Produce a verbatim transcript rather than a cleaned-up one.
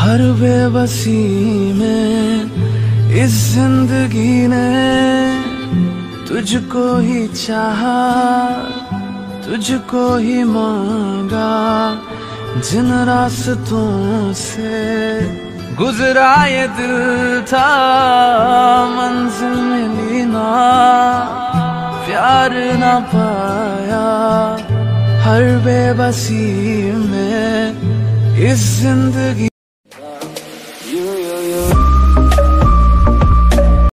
हर बेबसी में इस जिंदगी ने तुझको ही चाहा, तुझको ही मांगा। जिन रास्तों से गुजरा ये दिल था, मंजिल मिली ना, प्यार ना पाया। हर बेबसी में इस जिंदगी